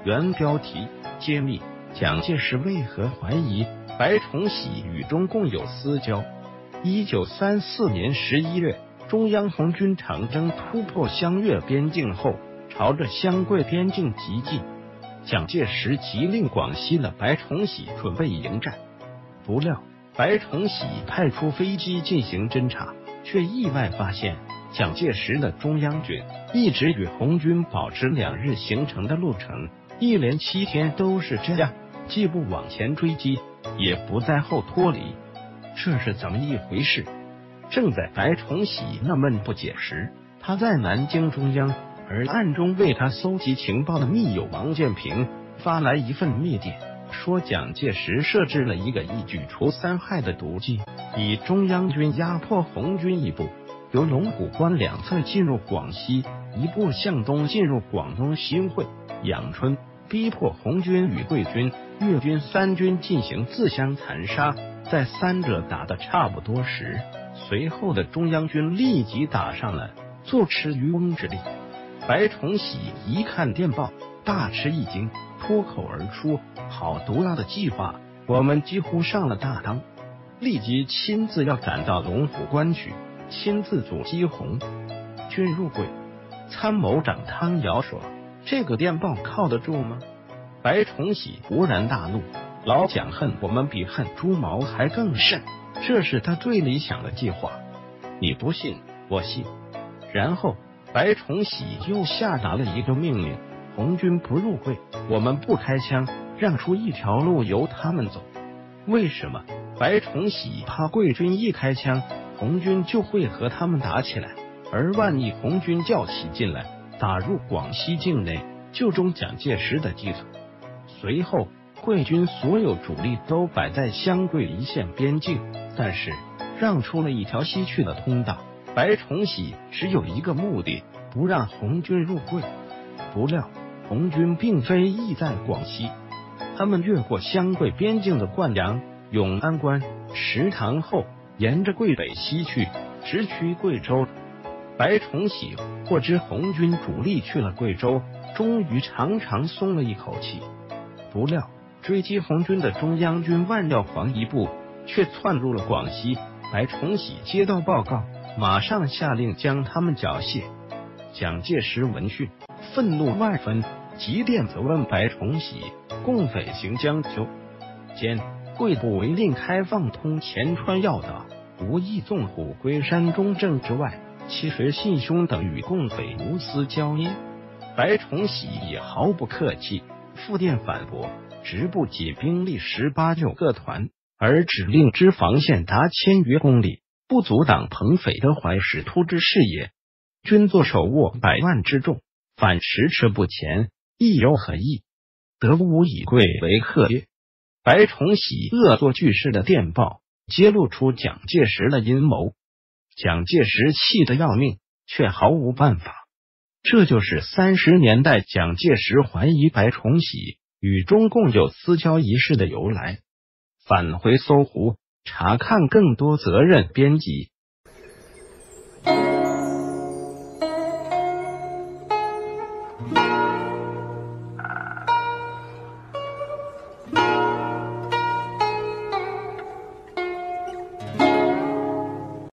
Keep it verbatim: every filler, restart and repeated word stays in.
原标题：揭秘蒋介石为何怀疑白崇禧与中共有私交。一九三四年十一月，中央红军长征突破湘粤边境后，朝着湘桂边境急进。蒋介石急令广西的白崇禧准备迎战，不料白崇禧派出飞机进行侦察，却意外发现蒋介石的中央军一直与红军保持两日行程的路程，一连七天都是这样，既不往前追击，也不在后脱离，这是怎么一回事？正在白崇禧纳闷不解时，他在南京中央，而暗中为他搜集情报的密友王建平发来一份密电，说蒋介石设置了一个一举除三害的毒计，以中央军压迫红军一部由龙虎关两侧进入广西，一部向东进入广东新会、养春，逼迫红军与桂军、粤军三军进行自相残杀。在三者打得差不多时，随后的中央军立即打上了坐吃渔翁之利。白崇禧一看电报，大吃一惊，脱口而出：好毒辣的计划，我们几乎上了大当，立即亲自要赶到龙虎关去，亲自阻击红军入桂。参谋长汤尧说：这个电报靠得住吗？白崇禧勃然大怒：老蒋恨我们比恨猪毛还更甚，这是他最理想的计划，你不信我信。然后白崇禧又下达了一个命令：红军不入桂，我们不开枪，让出一条路由他们走。为什么？白崇禧怕桂军一开枪，红军就会和他们打起来，而万一红军较起劲来，打入广西境内，就中蒋介石的计策。随后桂军所有主力都摆在湘桂一线边境，但是让出了一条西去的通道。白崇禧只有一个目的，不让红军入桂。不料红军并非意在广西，他们越过湘桂边境的灌阳、永安关、石塘后，沿着桂北西去，直趋贵州。白崇禧获知红军主力去了贵州，终于长长松了一口气。不料追击红军的中央军万耀煌一部却窜入了广西。白崇禧接到报告，马上下令将他们缴械。蒋介石闻讯愤怒万分，急电责问白崇禧：共匪行将就间，贵部违令开放通前川要道，无意纵虎归山中正之外，其谁信兄等与共匪无私交耶？白崇禧也毫不客气，复电反驳：直部仅兵力十八九个团，而指令之防线达千余公里，不阻挡彭匪的怀使突之势也。军作手握百万之众，反迟迟不前，亦有何意？得无以桂为客耶？白崇禧恶作剧式的电报揭露出蒋介石的阴谋，蒋介石气得要命，却毫无办法。这就是三十年代蒋介石怀疑白崇禧与中共有私交一事的由来。返回搜狐，查看更多责任编辑。